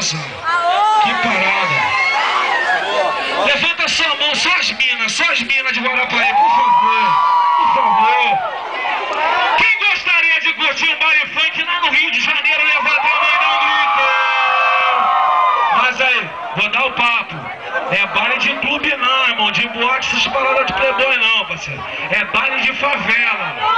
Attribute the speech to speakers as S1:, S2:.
S1: gostosa. Que parada. Levanta sua mão, só as minas de Guarapari, por favor. Por favor. Quem gostaria de curtir um baile funk lá no Rio de Janeiro, levanta a mão e não grita. Mas aí, vou dar o papo. É baile de clube não, irmão. De boate, essas paradas de playboy não, parceiro. É baile de favela.